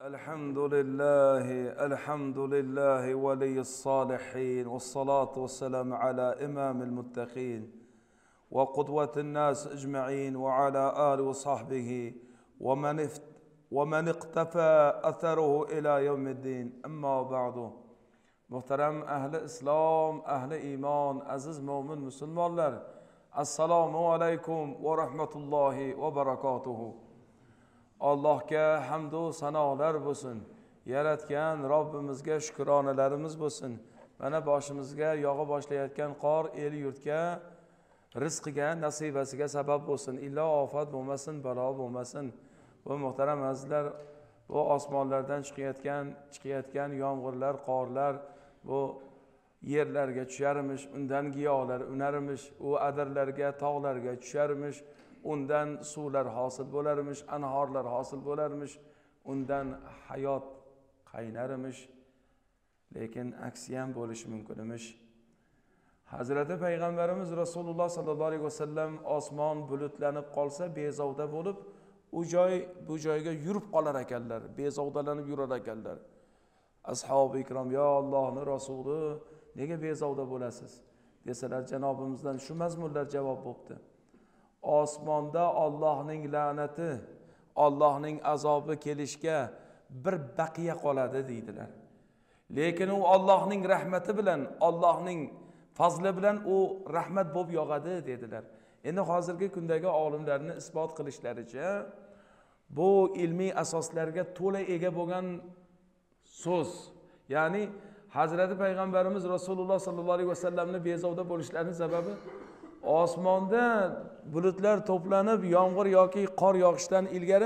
الحمد لله ولي الصالحين والصلاة والسلام على إمام المتقين وقدوة الناس أجمعين وعلى آله وصحبه ومن اقتفى أثره إلى يوم الدين. أما بعد، محترم أهل إسلام، أهل إيمان، عزيز مؤمن مسلمان، السلام عليكم ورحمة الله وبركاته. Allohga hamd va sanolar bo'lsin. Yaratgan Robbimizga shukronalarimiz bo'lsin. Mana boshimizga yog'i boshlayotgan qor el yurtga, rizqiga, nasibasiga sabab bo'lsin. Illo ofat bo'lmasin, balo bo'lmasin. Bu muhtaram azizlar, bu osmonlardan chiqayotgan yomg'irlar, qorlar bu yerlarga tusharmish, undan giyohlar unarmish, u adirlarga, tog'larga tusharmish. Undan suvlar hosil bo'larmish, anhorlar hosil bo'larmish, undan hayot qaynarmish. Lekin aksi ham bo'lishi mumkin emish. Hazrati Payg'ambarimiz Rasululloh sallallohu alayhi vasallam osmon bulutlanib qolsa bezovda bo'lib, bu joyga yurib qolar ekanlar, bezovdalanib yurar ekanlar. Ashabi ikrom, "Ya Allohning rasuli, nega bezovda bo'lasiz?" desalar, Janobimizdan shu mazmunlar javob bo'libdi. Osmonda Allohning la'nati, Allohning azobi kelishga bir baqiya qoladi deydilar. Lekin u Allohning rahmati bilan, Allohning fazli bilan u rahmat bo'lib yog'adi dedilar. Endi hozirgi kundagi olimlarning isbot qilishlaricha, bu ilmiy asoslarga to'la ega bo'lgan so'z. Ya'ni Hazrati Payg'ambarimiz Rasululloh sallallohu alayhi vasallamning bezovda bo'lishlarining sababi osmonda bulutlar to'planib yomg'ir yoki qor yog'ishdan ilgari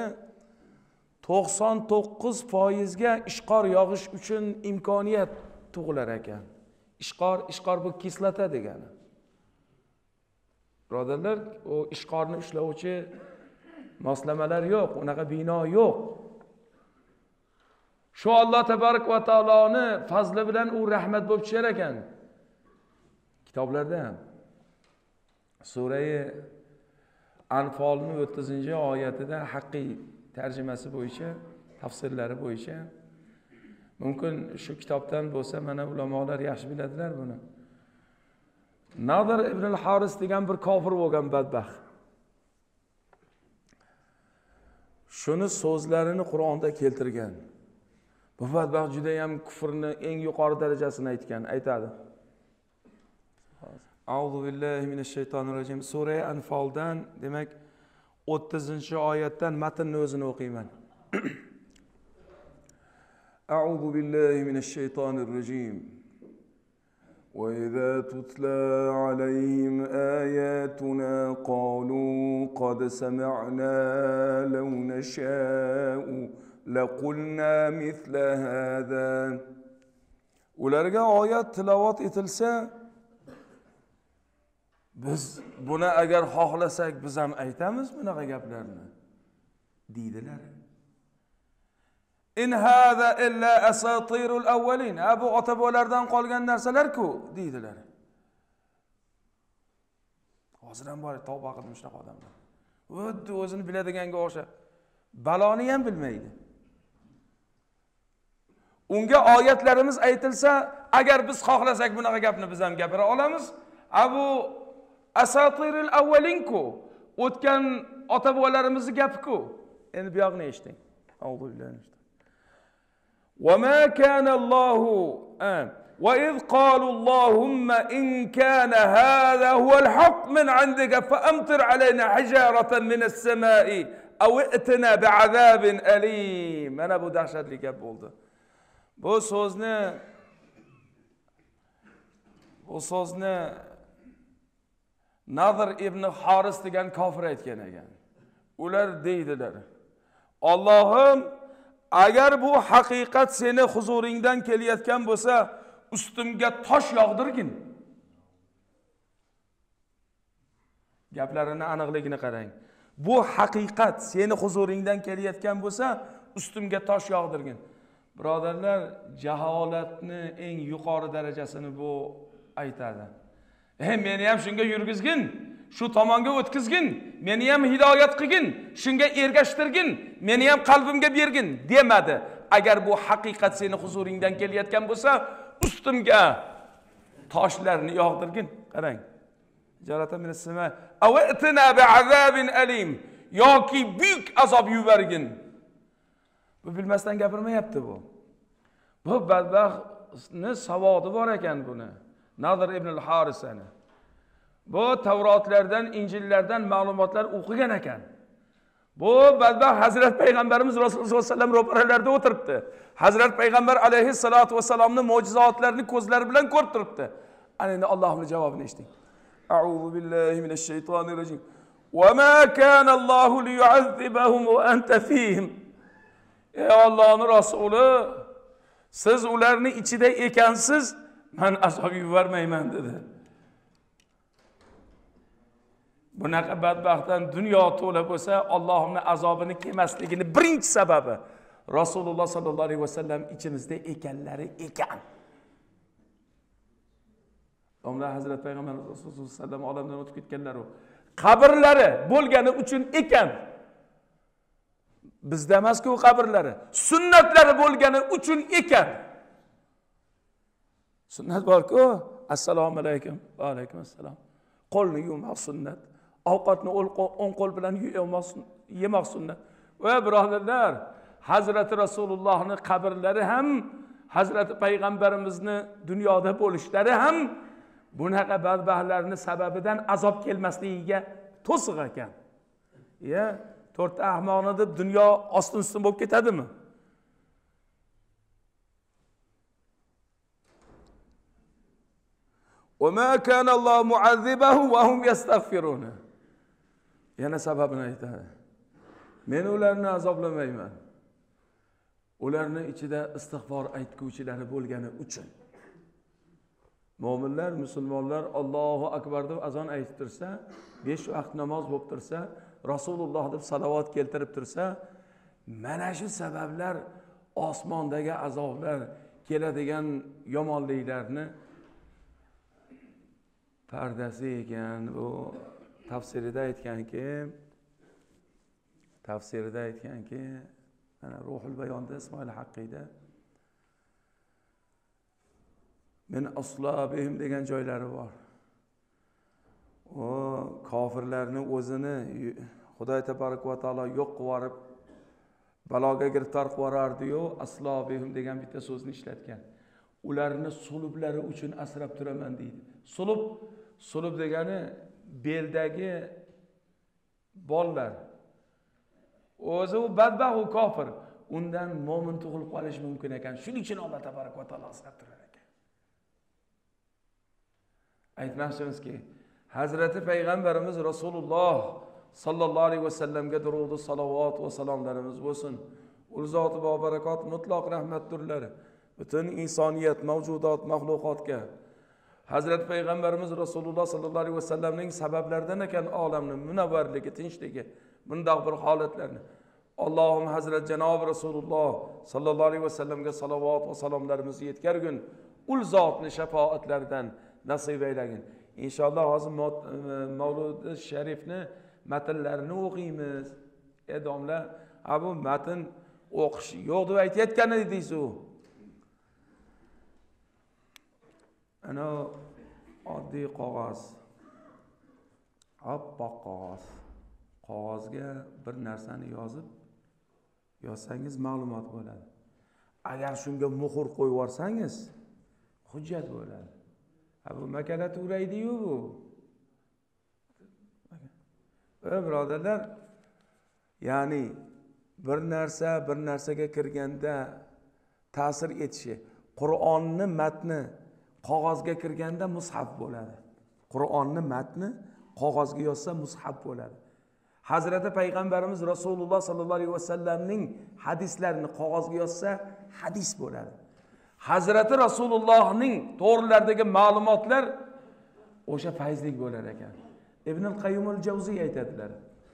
99% ga ishqor yog'ish uchun imkoniyat tug'ilar ekan. Ishqor bu kislota degani. Birodarlar, o ishqorni ushlovchi moslamalar yo'q, unaqa bino yo'q. Shu Alloh tabarak va taoloning fazli bilan u rahmat bo'lib tushar ekan. Kitoblarda Sura-i Anfalning 30-oyatida haqiqiy tarjimasi bo'yicha, tafsirlari bo'yicha, mumkin shu kitobdan bo'lsa, mana ulamolar yaxshi biladilar buni. Nadir ibn al-Haris degan bir kofir bo'lgan badbaxt. Shuni so'zlarini Qur'onda keltirgan. Bu badbaxt juda ham kufrni eng yuqori darajasini aytadi. A'udhu billahi minashshaytonirrojim. Sura Anfaldan, demak 30-oyatdan matnni o'zini o'qiyman. A'udhu billahi minashshaytonirrojim. Wa idza tutla alayhim ayatuna qalu qad sami'na law nasha'u laqulna mithla hadha. Ularga oyat tilovat etilsa, biz buni agar xohlasak biz ham aytamiz bunaqa gaplarni deydilar. In hada illa asatirul awwalin. Bu ota-bobolardan qolgan narsalar-ku deydilar. Hozir ham bor tavba qildim shunaqa odamlar. O'zi o'zini biladiganga o'xshab baloni ham bilmaydi. Unga oyatlarimiz aytilsa, agar biz xohlasak bunaqa gapni biz ham gapira olamiz. Abu asatirul awwalinku, o'tgan ota-bobolarimizning gapi-ku. Endi bu yoqni eshiting. Allohdan. Wa ma kana Allahu wa id qalu Allahumma in kana hadha huwa al-haqq min 'indika fa amtir 'alayna hijaratan min as-sama'i aw i'tina bi'adabin alim. Mana bu dahshatli gap bo'ldi. Bu so'zni Nadir ibn Haris degan kofir aytgan ekan. Ular deydilar: Allohim, agar bu haqiqat seni huzuringdan kelayotgan bo'lsa, ustimga tosh yog'dirgin. Gaplarini aniqligini qarang. Bu haqiqat seni huzuringdan kelayotgan bo'lsa, ustimga tosh yog'dirgin. Birodarlar, jaholatni eng yuqori darajasini bu aytadi. Meni ham shunga yurgizgin, shu tomonga o'tkizgin, meni ham hidoyat qilgin, shunga ergashtirgin, meni ham qalbimga bergin demadi. agar bu haqiqat seni huzuringdan kelayotgan bo'lsa, ustimga toshlarni yog'dirgin. Qarang. Jarata min as-sama aw atina bi'azabin alim. Yoki büyük azob yuborgin. Bu bilmasdan gapirmayapti bu. Bu badbaxtni savodi bor ekan buni. Nadir ibn al-Harisani. Bu Tavrotlardan, Injillardan ma'lumotlar o'qigan ekan. Bu badbaxt Hazrat Payg'ambarimiz Rasululloh sollallohu alayhi vasallam ro'paralarida o'tiribdi. Hazrat Payg'ambar alayhissalatu vasallamning mo'jizotlarini ko'zlari bilan ko'rib turibdi. Ana endi Allohning javobini eshiting. A'udhu billahi minash shaytonir rojim. Wa ma kana Allohu liyu'azzibahum wa anta fihim. Ey Allohning rasuli, siz ularning ichida ekansiz, men azob yubormayman dedi. Bunaqa badbaxtdan dunyo to'la bo'lsa, Allohning azobini kelmasligini birinchi sababi Rasululloh sallallohu alayhi vasallam ichimizda ekanlari ekan. Domla Hazrat Payg'ambar Rasululloh sallallohu alayhi vasallam olamdan o'tib ketganlar u. Qabrlari bo'lgani uchun ekan. Bizda emas-ku qabrlari, sunnatlari bo'lgani uchun ekan. Sunnat bor-ku, assalomu alaykum, va alaykum assalom. Qo'lni yumoq sunnat. Ovqatni o'ng qo'l bilan yemoq sunnat. Va birodarlar, Hazrati Rasulullohning qabrlari ham, Hazrati Payg'ambarimizni dunyoda bo'lishlari ham bunaqa badbaxtlarning sababidan azob kelmasligiga to'siq ekan. Ya, to'rtta ahmoqni deb dunyo ostin-ustin bo'lib ketadimi? وَمَا كَانَ اللَّهُ مُعَذِّبَهُمْ وَهُمْ يَسْتَغْفِرُونَ. Yana sababini aytadi. Men ularni azoblamayman. Ularning ichida istig'for aytguvchilari bo'lgani uchun. Mo'minlar, musulmonlar Allohu akbar deb azon aytib tursa, 5 vaqt namoz bo'lib tursa, Rasululloh deb salovat keltirib tursa, mana shu sabablar osmondagi azoblar, keladigan yomonliklarni pardasi ekan. Bu tafsirida aytganki, mana Ruhul Bayonda Ismoil Haqqiyda men aslabihim degan joylari bor. O kofirlarni o'zini Xudoy tabarak va taolo yo'q qilib yuborib, baloga giriftor qilib yuborardi-yu, aslabihim degan bitta so'zni ishlatgan. Ularni sulublari uchun asrab turaman deydi. Sulub degani beldagi bollar. O'zi u badbaxt, u kofir. Undan mo'min tug'ilib qolish mumkin ekan. Shuning uchun Alloh tabarak va taolo asrab turar ekan. Aytmoqchimizki, Hazrati Payg'ambarimiz Rasululloh sallallohu alayhi vasallamga durud, salovat va salomlarimiz bo'lsin. Ul zoti va barakot mutlaq rahmatturlari butun insoniyat, mavjudot, mahluqotga Hazrat Payg'ambarimiz Rasululloh sallallohu alayhi vasallamning sabablaridan ekan olamning munavvarligi, tinchligi, bundoq bir holatlarni Allohim Hazrat Janob Rasululloh sallallohu alayhi vasallamga salovat va salomlarimizni yetkazgin. Ul zotning shafoatlaridan nasib aylagin. Inshaalloh hozir Mavlud Sharifni matnlarini o'qiymiz. Domla, bu matn o'qish yo'q deb aytayotgan edingiz-ku. Ana oddiy qog'oz. Oppoq qog'oz. Qog'ozga bir narsani yozsangiz ma'lumot bo'ladi. Agar shunga muhr qo'yib yorsangiz, hujjat bo'ladi. Bu makalatura edi-yu bu. Birodarlar, ya'ni bir narsaga kirganda ta'sir etishi, Qur'onning matni qog'ozga kirganda mushaf bo'ladi. Qur'onning matni qog'ozga yozsa mushaf bo'ladi. Hazrati Payg'ambarimiz Rasululloh sallallohu alayhi vasallamning hadislarini qog'ozga yozsa hadis bo'ladi. Hazrati Rasulullohning to'g'rilaridagi ma'lumotlar o'sha fayzlik bo'lar ekan. Ibn al-Qayyim al-Jawziy aytadilar.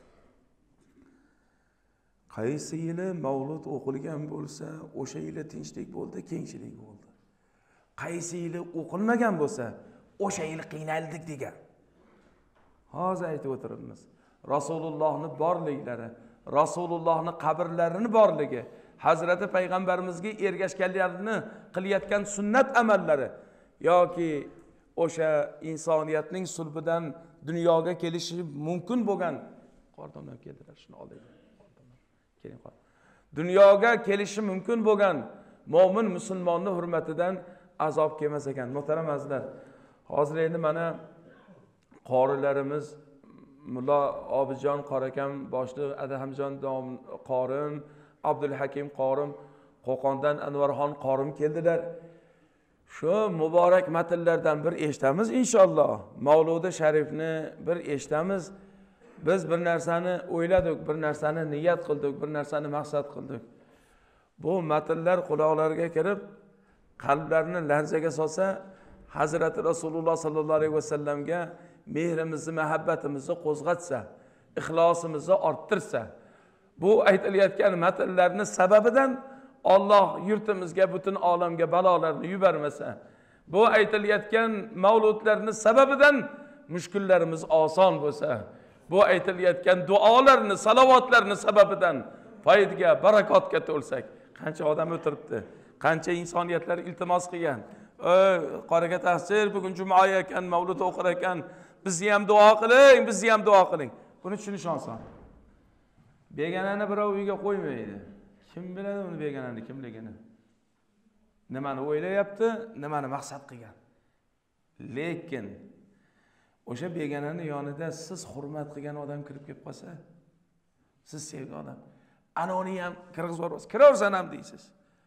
Qaysi yili mavlud o'qilgan bo'lsa, o'sha yili tinchlik bo'ldi, kengchilik bo'ldi. Qaysi yili o'qilmagan bo'lsa, o'sha yil qiynaldik degan. Hozir aytib o'tiribmiz. Rasulullohning borliklari, Rasulullohning qabrlarining borligi, Hazrati payg'ambarimizga ergashganlarini qilayotgan sunnat amallari yoki o'sha insoniyatning sulbidan dunyoga kelishi mumkin bo'lgan qordonlar keldilar, shuni olaylik. Keling, dunyoga kelishi mumkin bo'lgan mo'min musulmonning hurmatidan azob kelmas ekan. Muhtaram azizlar, hozir endi mana qorilarimiz Mulla Obijon qorakam boshliq, Adhamjon qorim, Abdulhakim qorim, Qo'qondan Anvarxon qorim keldilar. Shu muborak matnlardan bir eshitamiz inshaalloh. Mavludi sharifni bir eshitamiz. Biz bir narsani o'yladik, bir narsani niyat qildik, bir narsani maqsad qildik. Bu matnlar quloqlarga kirib, qalblarni larzaga solsa, Hazrati Rasululloh sallallohu alayhi vasallamga mehrimizni, muhabbatimizni qo'zg'atsa, ixlosimizni orttirsa, bu aytilayotgan matnlarning sababidan Alloh yurtimizga, butun olamga balolarni yubormasa, bu aytilayotgan mavludlarning sababidan mushkullarimiz oson bo'lsa, bu aytilayotgan duolarni, salovatlarni sababidan foydaga, barakotga to'lsak, qancha odam o'tiribdi, qancha insoniyatlar iltimos qilgan. Qoraga tafsir, bugun juma ekan, mavlud o'qir ekan, bizni ham duo qiling, bizni ham duo qiling. Buni tushunish oson. Begonani birov uyga qo'ymaydi. Kim biladi uni begonani kimligini? Nimani o'ylayapti, nimani maqsad qilgan. Lekin o'sha begonani yonida siz hurmat qilgan odam kirib kelib qolsa, siz sevgan odam, ana uni ham kirgizib yuborasiz. Kiraversan ham deysiz.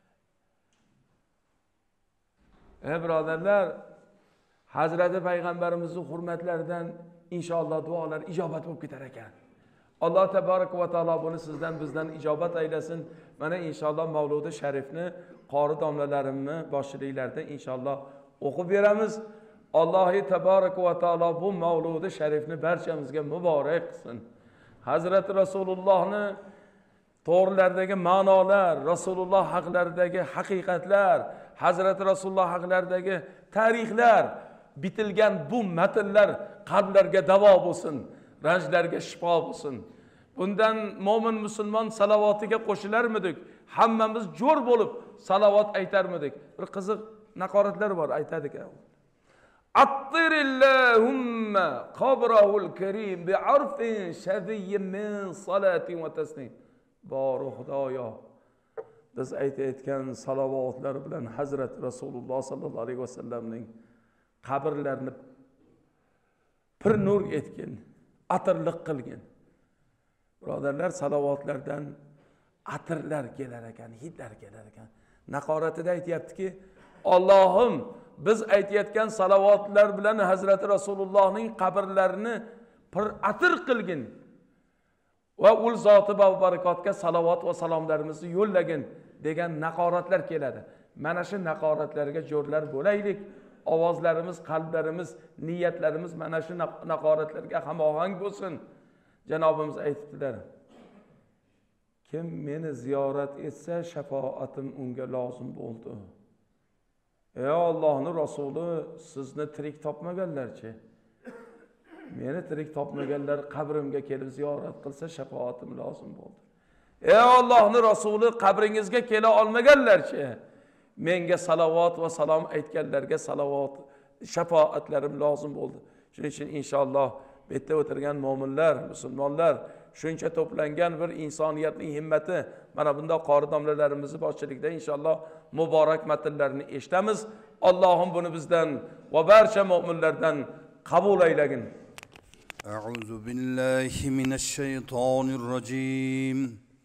Birodarlar, Hazrati payg'ambarimizning hurmatlaridan inshaalloh duolar ijobat bo'lib ketar ekan. Alloh taborak va taolo buni sizdan bizdan ijobat aylasin. Mana inshaalloh Mavludi sharifni qori domlalarimni boshchiliklarida inshaalloh o'qib beramiz. Alloh taborak va taolo bu Mavludi sharifni barchamizga muborak qilsin. Hazrati Rasulullohni to'g'rilardagi ma'nolar, Rasululloh haqlaridagi haqiqatlar, Hazrati Rasululloh haqlaridagi tarixlar bitilgan bu matnlar qalblarga davo bo'lsin, ranjlarga shifo bo'lsin. Bundan mo'min musulmon salavatiga qo'shilarmidik? Hammamiz jo'r bo'lib salavat aytarmidik? Bir qiziq naqoratlar bor, aytadi ekan. Attirillahumma qabrahul karim bi'arfin shadiyyin min salatin va taslim. Bori Xudoyo, biz aytayotgan salavatlar bilan Hazrat Rasululloh sallallohu alayhi vasallamning qabrlarini pir nur etgin, atirliq qilgin. Birodarlar, salavatlardan atirlar kelar ekan, hidlar kelar ekan. Naqoratida aytayaptiki, Allohim biz aytayotgan salavatlar bilan Hazrat Rasulullohning qabrlarini pir atir qilgin. Va ul zoti va barakotga salovat va salomlarimizni yo'llagin degan naqoratlar keladi. Mana shu naqoratlarga jo'rlar bo'laylik. Ovozlarimiz, qalblarimiz, niyatlarimiz mana shu naqoratlarga hamohang bo'lsin. Janobimiz aytibdilar: kim meni ziyorat etsa, shafaatim unga lozim bo'ldi. Ey Allohning rasuli, sizni tirik topmaganlarchi? Meni tirik topmaganlar qabrimga kelib ziyorat qilsa shafaatim lozim bo'ldi. Ey Allohning rasuli, qabringizga kela olmaganlarchi? Menga salovat va salom aytganlarga salovat, shafaatlarim lozim bo'ldi. Shuning uchun inshaalloh bu yerda o'tirgan mo'minlar, musulmonlar, shuncha to'plangan bir insoniyatning himmati mana bunday qori domlalarimizni boshchiligida inshaalloh muborak matnlarni eshitamiz. Allohim buni bizdan va barcha mo'minlardan qabul aylagin. A'udhu billahi minash shaytonir rojim.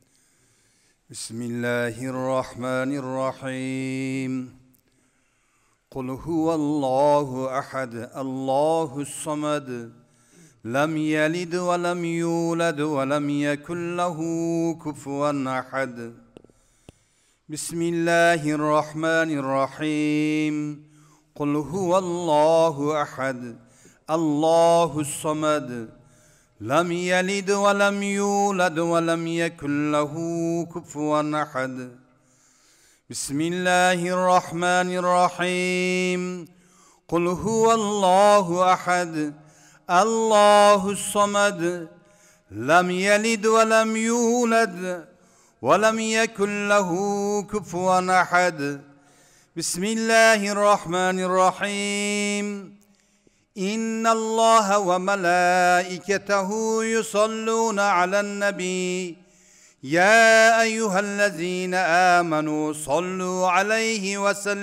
Bismillahirrahmanirrahim. Qul huvallohu ahad, Allohus samad. لم يلد ولم يولد ولم يكن له كفوا أحد. بسم الله الرحمن الرحيم. قل هو الله أحد الله الصمد لم يلد ولم يولد ولم يكن له كفوا أحد. بسم الله الرحمن الرحيم. قل هو الله أحد الله الصمد لم يلد ولم يولد ولم يكن له كفوا أحد. بسم الله الرحمن الرحيم. إن الله وملائكته يصلون على النبي يا أيها الذين آمنوا صلوا عليه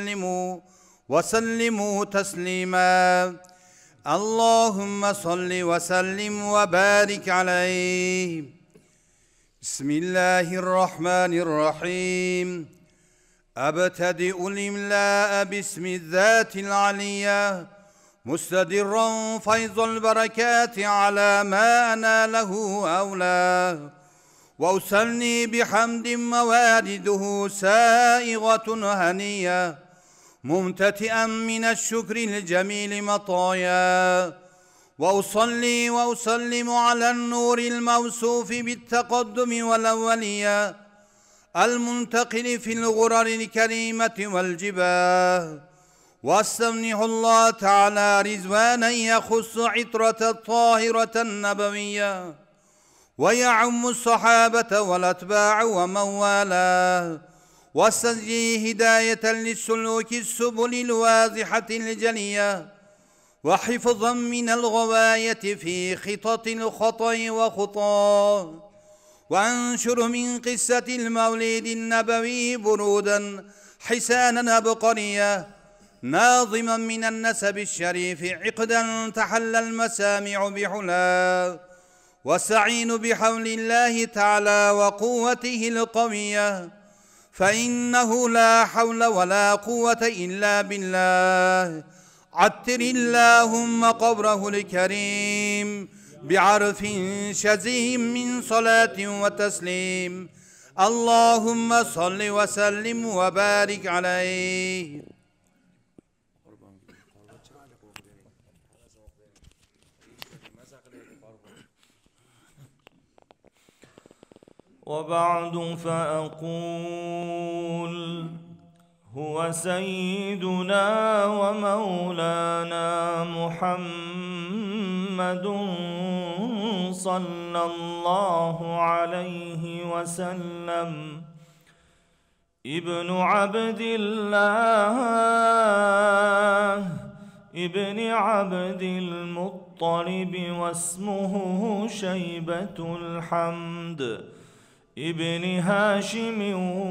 وسلموا تسليما. اللهم صل وسلم وبارك عليه. بسم الله الرحمن الرحيم. أبتدئ الإملاء باسم الذات العلية مستدرا فيض البركات على ما أناله أولاه، وأسلني بحمد موارده سائغة هنية ممتتئا من الشكر الجميل مطايا، وأصلي وأسلم على النور الموصوف بالتقدم والأولية المنتقل في الغرر الكريمة والجباه، واستمنح الله تعالى رزوانا يخص عطرة الطاهرة النبوية ويعم الصحابة والأتباع ومن والاه، واستجي هداية للسلوك السبل الواضحة الجلية، وحفظا من الغواية في خطط الخطأ وخطاه، وانشر من قصة المولد النبوي برودا حسانا عبقريا ناظما من النسب الشريف عقدا تحل المسامع بحلاه، واستعين بحول الله تعالى وقوته القوية، فإنه لا حول ولا قوة إلا بالله. عطر اللهم قبره الكريم بعرف شزيم من صلاة وتسليم. اللهم صل وسلم وبارك عليه. وبعد فأقول هو سيدنا ومولانا محمد صلى الله عليه وسلم ابن عبد الله ابن عبد المطلب، واسمه شيبة الحمد ابن هاشم،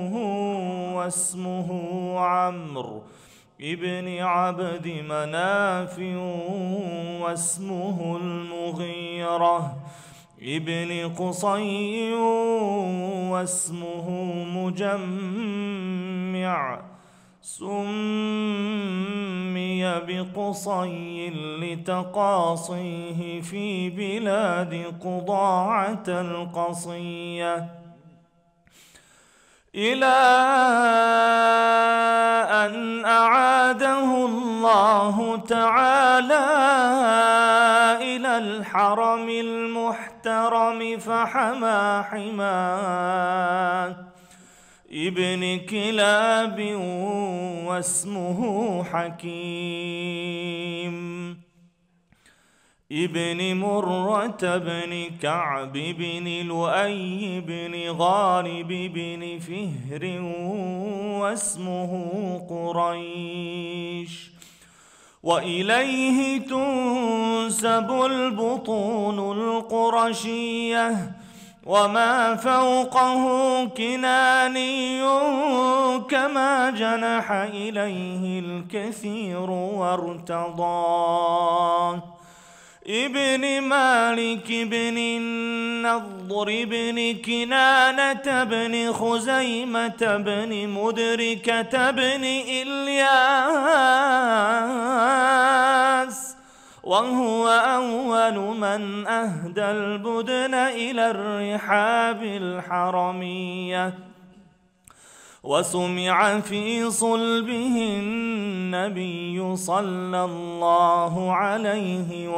واسمه عمرو ابن عبد مناف، واسمه المغيرة ابن قصي، واسمه مجمع، سمي بقصي لتقاصيه في بلاد قضاعة القصية، إلى أن أعاده الله تعالى إلى الحرم المحترم فحمى حماه ابن كلاب، واسمه حكيم ابن مرة بن كعب بن لؤي بن غالب بن فهر، واسمه قريش، وإليه تنسب البطون القرشية، وما فوقه كناني كما جنح إليه الكثير وارتضاه، ابن مالك بن النضر بن كنانة بن خزيمة بن مدركة بن إلياس، وهو أول من أهدى البدن إلى الرحاب الحرمية، وسمع في صلبه النبي صلى الله عليه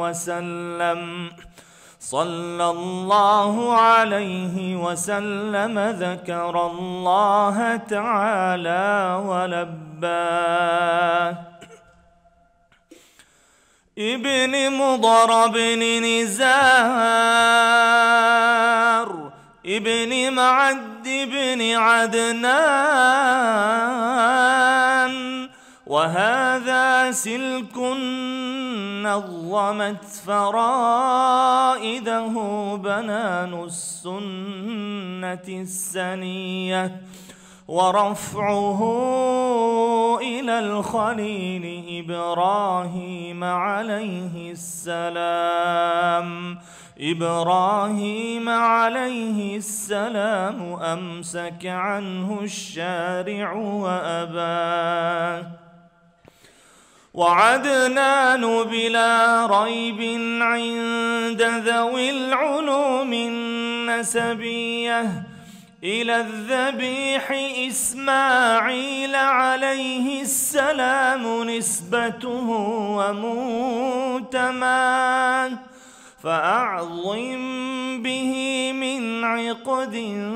وسلم ذكر الله تعالى ولباه، ابن مضر بن نزار ابن معد بن عدنان. وهذا سلك نظمت فرائده بنان السنة السنية، ورفعه إلى الخليل إبراهيم عليه السلام. إبراهيم عليه السلام أمسك عنه الشارع وأباه. وعدنان بلا ريب عند ذوي العلوم النسبية إلى الذبيح إسماعيل عليه السلام نسبته ومنتماه. فأعظم به من عقد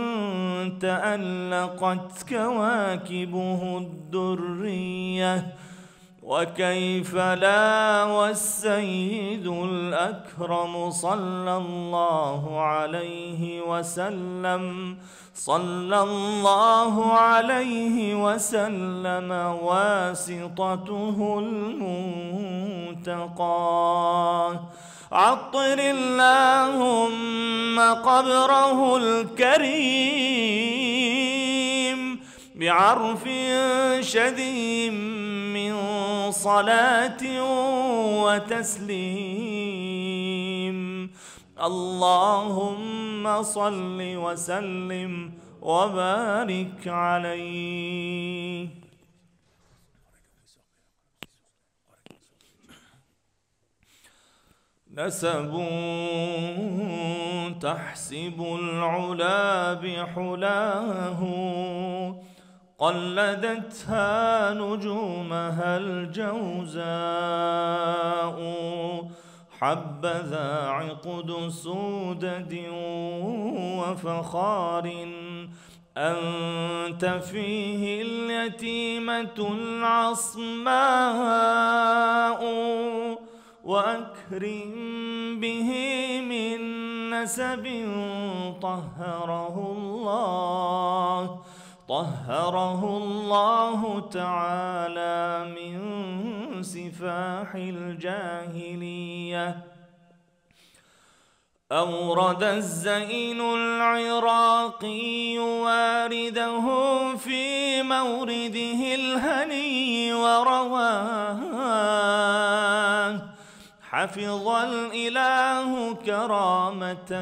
تألقت كواكبه الدرية، وكيف لا والسيد الأكرم صلى الله عليه وسلم واسطته المنتقى. عطر اللهم قبره الكريم بعرف شديد من صلاة وتسليم. اللهم صل وسلم وبارك عليه. نسب تحسب العلا بحلاه، قلدتها نجومها الجوزاء. حبذا عقد سودد وفخار، أنت فيه اليتيمة العصماء. وأكرم به من نسب طهره الله تعالى من سفاح الجاهلية. أورد الزين العراقي وارده في مورده الهني ورواه. حفظ الإله كرامة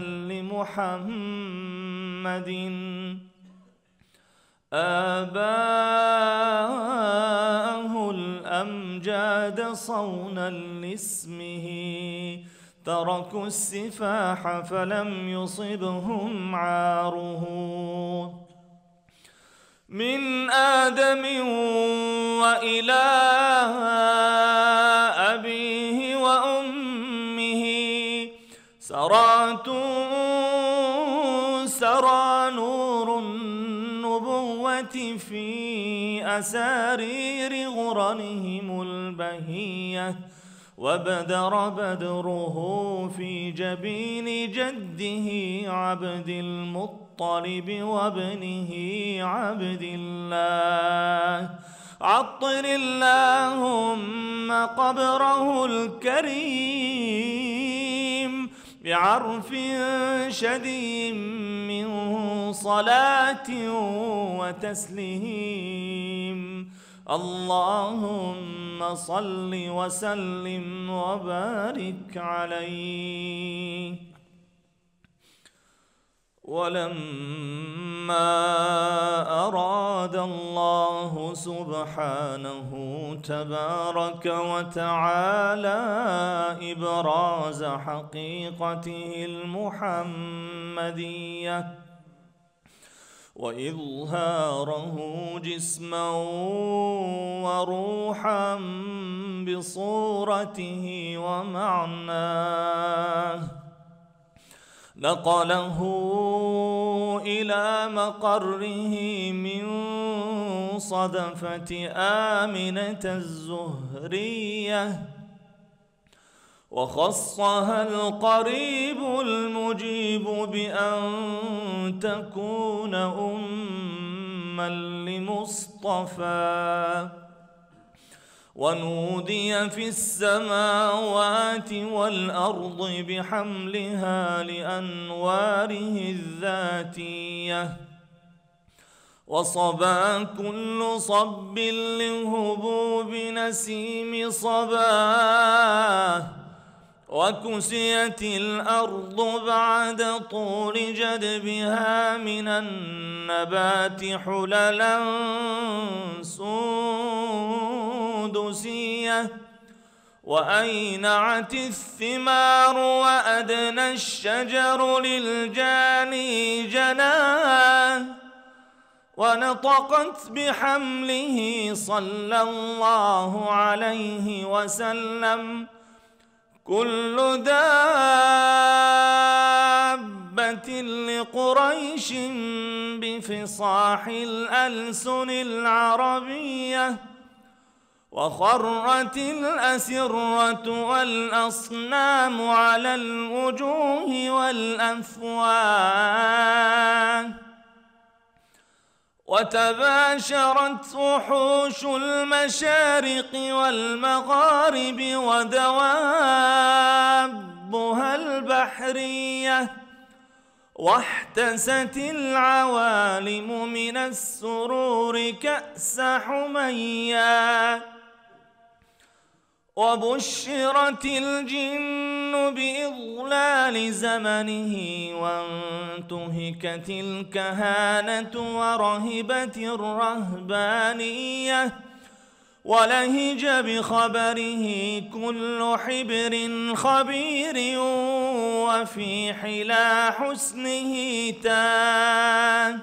لمحمد آباه الأمجاد صونا لاسمه. تركوا السفاح فلم يصبهم عاره. من آدم وإلى أبيه وأمه سرى نور النبوة في أسارير غرنهم البهية. وبدر بدره في جبين جده عبد المطلب وابنه عبد الله. عطر اللهم قبره الكريم بعرف شديد من صلاة وتسليم. اللهم صل وسلم وبارك عليه. ولما أراد الله سبحانه تبارك وتعالى إبراز حقيقته المحمدية وإظهاره جسما وروحا بصورته ومعناه، نقله إلى مقره من صدفة آمنة الزهرية، وخصها القريب المجيب بأن تكون أما لمصطفى. ونودي في السماوات والأرض بحملها لأنواره الذاتية. وصبا كل صب لهبوب نسيم صباه. وكسيت الأرض بعد طول جدبها من النبات حللا سندسية. وأينعت الثمار وأدنى الشجر للجاني جناه. ونطقت بحمله صلى الله عليه وسلم كل دابة لقريش بفصاح الألسن العربية. وخرت الأسرة والأصنام على الوجوه والأفواه. وتباشرت وحوش المشارق والمغارب ودوابها البحرية. واحتست العوالم من السرور كأس حميا. وبشرت الجن بإضلال زمنه. وانتهكت الكهانة ورهبت الرهبانية. ولهج بخبره كل حبر خبير. وفي حلا حسنه تاه.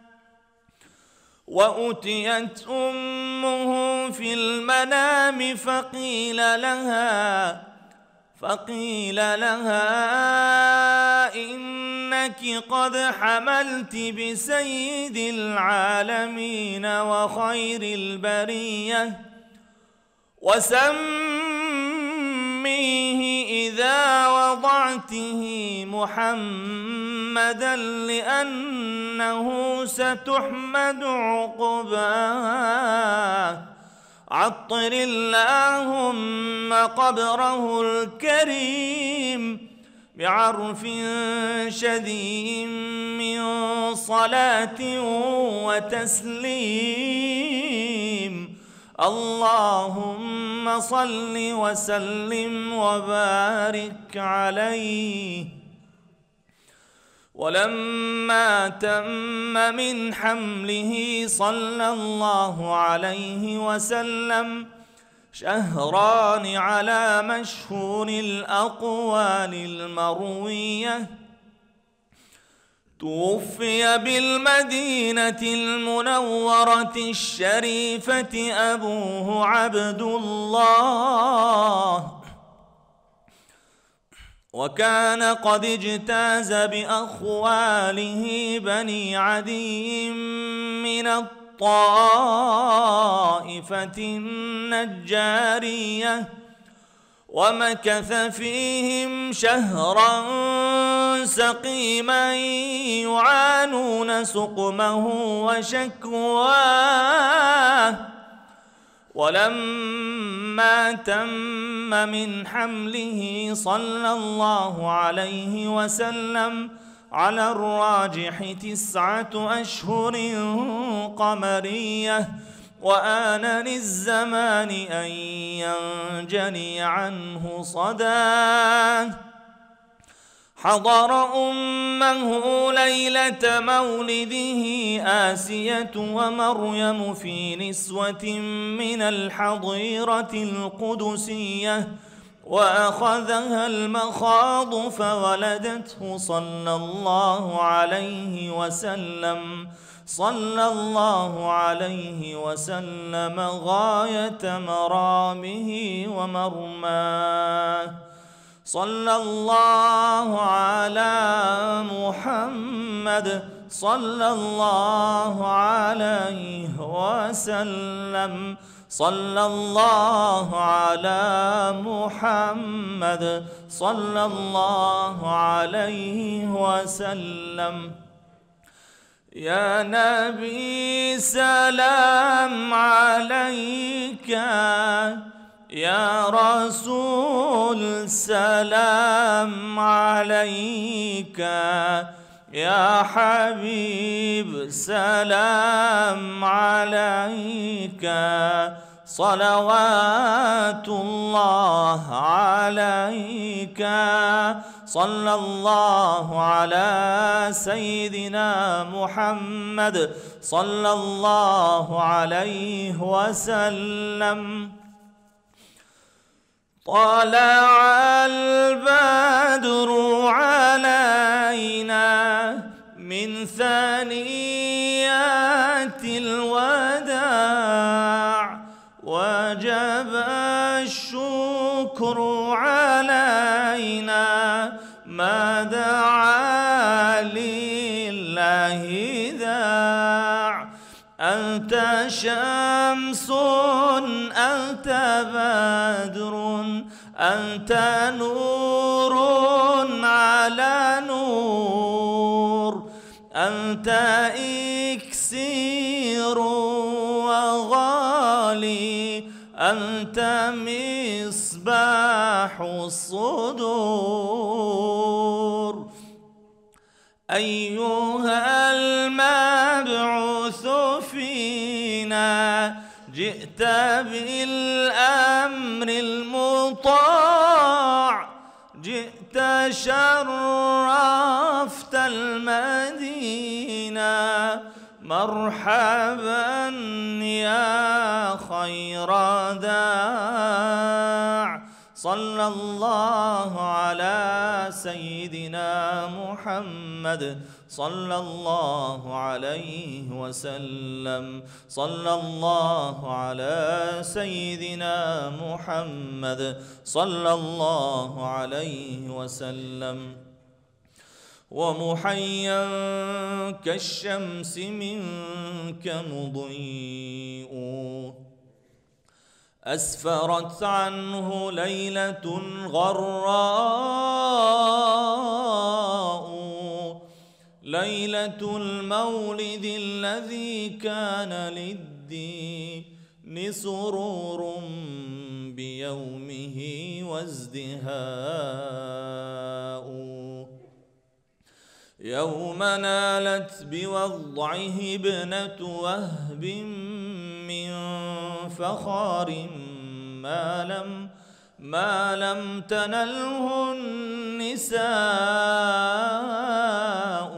وأتيت أمه في المنام فقيل لها إنك قد حملت بسيد العالمين وخير البرية. وسميه إذا وضعته محمدا لأنه ستحمد عقباه. عطر اللهم قبره الكريم بعرف شديد من صلاة وتسليم. اللهم صل وسلم وبارك عليه. ولما تم من حمله صلى الله عليه وسلم شهران على مشهور الأقوال المروية، توفي بالمدينة المنورة الشريفة أبوه عبد الله، وكان قد اجتاز بأخواله بني عدي من الطائفة النجارية، ومكث فيهم شهرا سقيما يعانون سقمه وشكواه. ولما تم من حمله صلى الله عليه وسلم على الراجح 9 أشهر قمرية، وآن للزمان أن ينجلي عنه صداه، حضر أمه ليلة مولده آسية ومريم في نسوة من الحظيرة القدسية، وأخذها المخاض فولدته صلى الله عليه وسلم غاية مرامه ومرماه. صلى الله على محمد صلى الله عليه وسلم. صلى الله على محمد صلى الله عليه وسلم. يا نبي سلام عليك، يا رسول سلام عليك، يا حبيب سلام عليك، صلوات الله عليك. صلى الله على سيدنا محمد صلى الله عليه وسلم. طلع البدر علينا من ثنيات الوداع، وجب الشكر علينا ما دعا لله داع. أنت شمس أنت بدر أنت نور على نور، أنت إكسير وغالي، أنت مصباح الصدور. أيها المبعوث فينا جئت بالأمر المطاع، جئت شرفت المدينة، مرحبا يا خير داع. صلى الله على سيدنا محمد صلى الله عليه وسلم. صلى الله على سيدنا محمد صلى الله عليه وسلم. ومحيا كالشمس منك مضيء، أسفرت عنه ليلة غراء، ليلة المولد الذي كان للدين سرور بيومه وازدهاء. يوم نالت بوضعه ابنة وهب من فخار ما لم تنله النساء،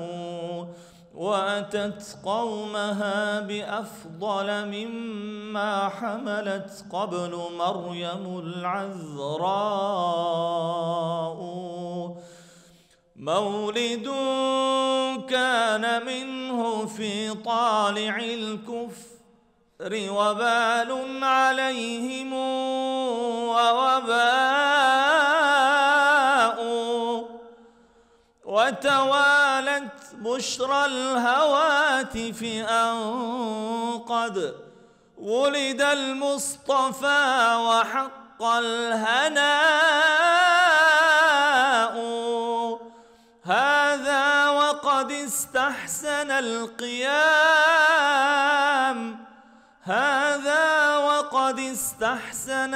وأتت قومها بأفضل مما حملت قبل مريم العذراء. مولد كان منه في طالع الكفر وبال عليهم ووباء، وتوالت بشرى الهواتف أن قد ولد المصطفى وحق الهناء. هذا وقد استحسن القيام، هذا وقد استحسن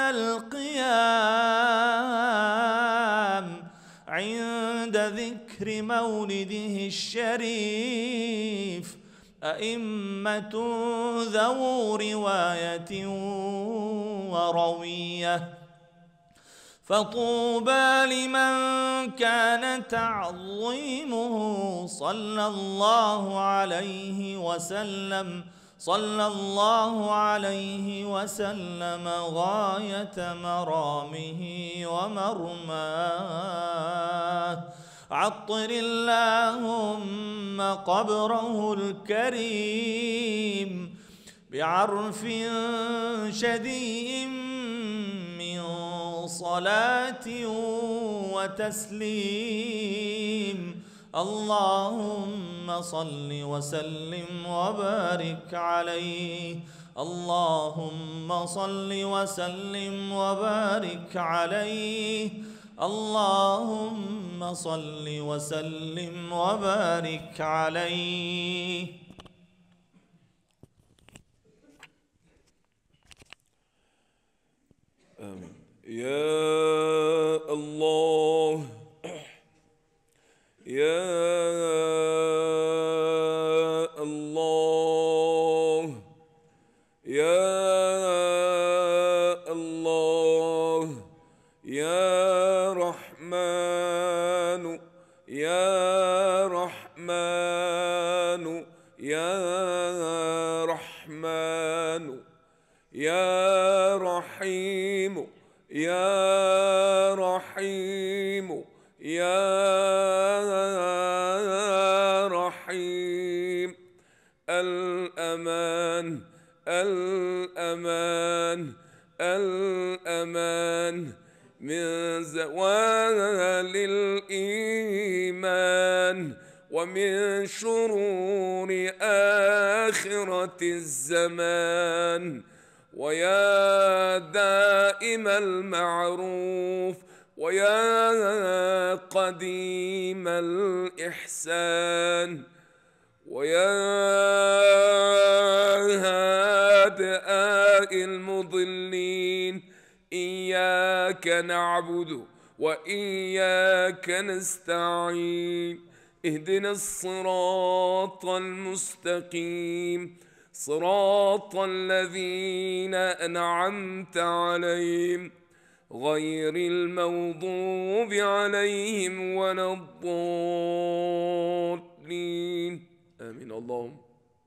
القيام عند ذكر مولده الشريف أئمة ذو رواية وروية. فطوبى لمن كان تعظيمه صلى الله عليه وسلم، صلى الله عليه وسلم غاية مرامه ومرماه. عطر اللهم قبره الكريم بعرف شديد من صلاة وتسليم. اللهم صل وسلم وبارك عليه اللهم صل وسلم وبارك عليه اللهم صل وسلم وبارك عليه. آمين. يا الله يا الله يا الله يا رحمن يا رحمن يا رحمن يا رحيم يا رحيم يا رحيم. الأمان الأمان الأمان من زوال الإيمان ومن شرور آخرة الزمان. ويا دائم المعروف ويا قديم الإحسان ويا هادئ المضلين إياك نعبد وإياك نستعين. اهدنا الصراط المستقيم صراط الذين أنعمت عليهم غير المغضوب عليهم ولا الضالين. آمين. اللهم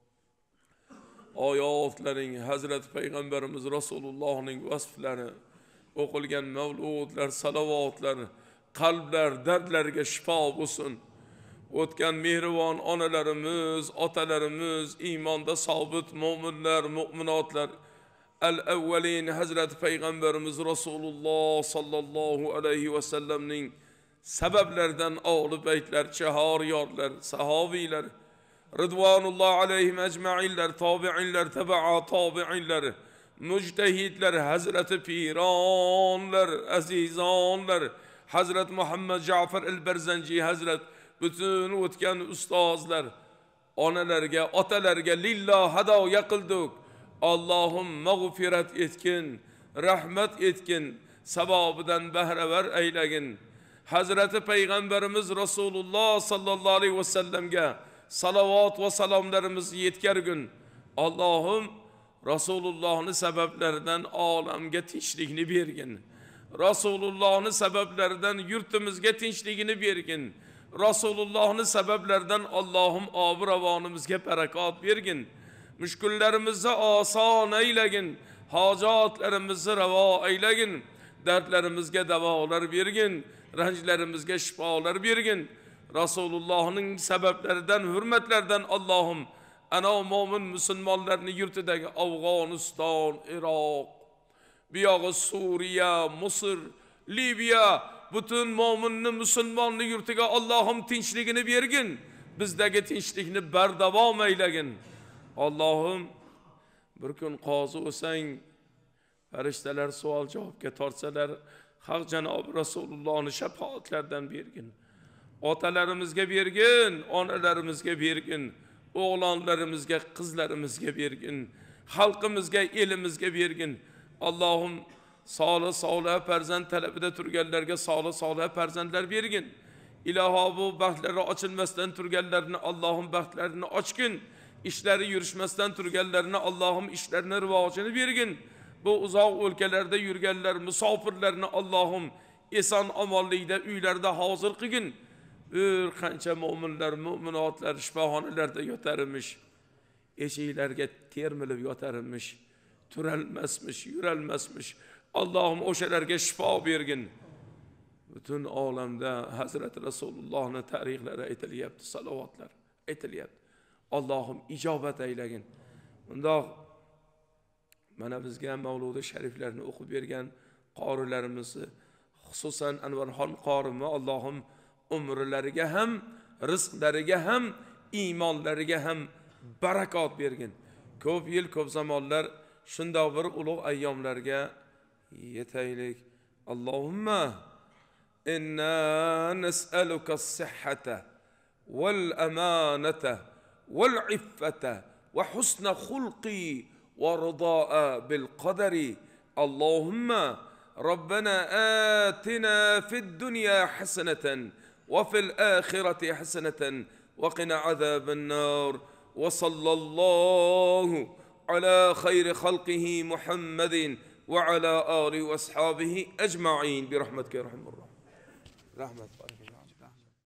oyatlaring Hazreti Peygamberimiz Resulullah'ın vasfları, okulgen mevludlar, salavatlar, kalpler, dertlerge şifa olsun. O'tgan mehriban onalarimiz, otalarimiz, imonda sobit mo'minlar, mu'minotlar, al-avvalin Hazreti Peygamberimiz Resulullah sallallahu aleyhi ve sellem'ning sebeplerden ahli beytler, çehariyarlar, sahabiler, Rıdvanullah aleyhim ecma'inler, tabi'inler, teba'a tabi'inler, müctehidler, Hazreti Piranlar, azizanlar, Hazreti Muhammed Cafer el-Berzenci, Hazret bütün o'tgan ustozlar, onalarga, otalarga lillah hadoya qildik. Allah'ım mağfiret etkin, rahmet etkin, savabidan bahravar eylagin. Hazreti Peygamberimiz Resulullah sallallahu aleyhi ve sellem'ge salavat ve salamlarımızı yetkərgün. Allah'ım Resulullah'ın sebeplerinden alemge tinçliğini bergin. Resulullah'ın sebeplerinden yurtumuzga tinçliğini bergin. Resulullah'ın sebeplerden Allah'ım abı-ravanımızga barakat bergin. Müşküllerimizi asan eylegin. Hacatlarımızı rava eylegin. Dertlerimizge davalar bergin. Renclerimizge şifalar bergin. Resulullah'ın sebeplerinden, hürmetlerden Allah'ım ana mümin Müslümanlarını yurtidagi Afganistan, Irak, biyağı Suriye, Mısır, Libya, bütün müminni Müslümanlı yurtiga Allah'ım tinçliğini bergin. Bizdeki tinçliğini berdavam eylegin. Allah'ım bir gün qazi olsang, farishtalar savol javobga tortsalar, haq Janob Resulullah'ın şefaatlerden bergin. Otalarimizga bergin, onalarimizga bergin, o'g'lonlarimizga, qizlarimizga bergin, xalqimizga, elimizga bergin. Allah'ım solih farzand talabida turganlarga solih farzandlar bergin. İlaho bu baxtlari ochilmasdan turganlarni Allah'ım baxtlarini ochgin. İşleri yürüşmesden turganlarni Allah'ım işlerini rivojini bergin. Bu uzoq o'lkalarda yurganlar musofirlarni Allah'ım eson omonlikda uylarda hozir qilgin. Bir qancha mu'minlar, mu'minotlar shifoxonalarda yotarmish, eshiklarga termilib yotarmish, turolmasmish, yurolmasmish. Allah'ım o'shalarga shifo bergin. Bütün olamda Hazreti Resulullah'ın tarihlari aytilyapti, salavatlar aytilyapti. Allah'ım ijobat eylagin. Bundoq mana bizga Mavludi shariflarni o'qib bergan qorilarimizni, xususan Anvarxon qorimi Allah'ım umrlariga ham rizqlariga ham, iymonlariga ham barakot bergin. Ko'p yil, ko'p zamonlar shundoq bir ulug' ayyomlarga yetaylik. Allohumma inna nas'aluka as-sihhata wal amanata wal iffata wa husna khulqi wa rida'a bil qadari. Allahumma ربنا آتنا في الدنيا حسنة وفي الآخرة حسنة وقنا عذاب النار. وصلى الله على خير خلقه محمد وعلى آله وأصحابه أجمعين برحمتك يا رحمة الله.